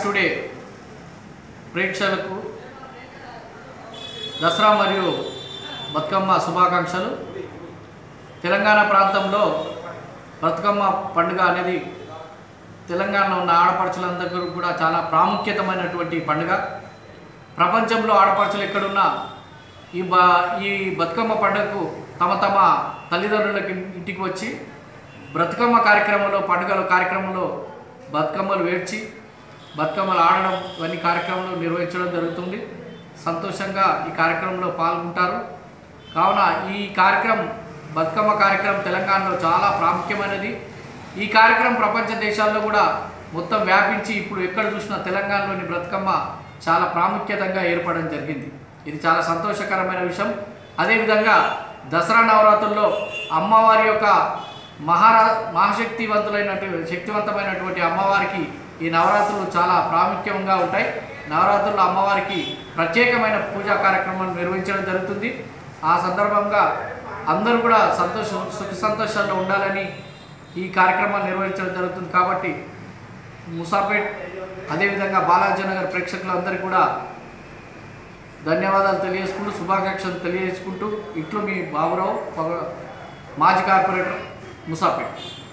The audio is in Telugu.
టుడే ప్రేక్షకులకు దసరా మరియు బతుకమ్మ శుభాకాంక్షలు। తెలంగాణ ప్రాంతంలో బతుకమ్మ పండుగ అనేది తెలంగాణలో ఉన్న ఆడపడుచులందరికీ కూడా చాలా ప్రాముఖ్యతమైనటువంటి పండుగ। ప్రపంచంలో ఆడపడుచులు ఎక్కడున్నా ఈ బతుకమ్మ పండుగకు తమ తమ తల్లిదండ్రులకి ఇంటికి వచ్చి బతుకమ్మ కార్యక్రమంలో కార్యక్రమంలో బతుకమ్మలు వేర్చి బతుకమ్మలు ఆడడం అన్ని కార్యక్రమాలు నిర్వహించడం జరుగుతుంది। సంతోషంగా ఈ కార్యక్రమంలో పాల్గొంటారు। కావున ఈ కార్యక్రమం బతుకమ్మ కార్యక్రమం తెలంగాణలో చాలా ప్రాముఖ్యమైనది। ఈ కార్యక్రమం ప్రపంచ దేశాల్లో కూడా మొత్తం వ్యాపించి ఇప్పుడు ఎక్కడ చూసినా తెలంగాణలోని బతుకమ్మ చాలా ప్రాముఖ్యతంగా ఏర్పడడం జరిగింది। ఇది చాలా సంతోషకరమైన విషయం। అదేవిధంగా దసరా నవరాత్రుల్లో అమ్మవారి యొక్క శక్తివంతమైనటువంటి అమ్మవారికి ఈ నవరాత్రులు చాలా ప్రాముఖ్యంగా ఉంటాయి। నవరాత్రుల్లో అమ్మవారికి ప్రత్యేకమైన పూజా కార్యక్రమాలు నిర్వహించడం జరుగుతుంది। ఆ సందర్భంగా అందరూ కూడా సుఖ సంతోషాల్లో ఉండాలని ఈ కార్యక్రమాలు నిర్వహించడం జరుగుతుంది। కాబట్టి ముసాపేట్ అదేవిధంగా బాలాజీనగర్ ప్రేక్షకులందరికీ కూడా ధన్యవాదాలు తెలియజేసుకుంటూ శుభాకాంక్షలు తెలియజేసుకుంటూ ఇట్లు మీ బాబురావు, మాజీ కార్పొరేటర్, ముసాపేట్।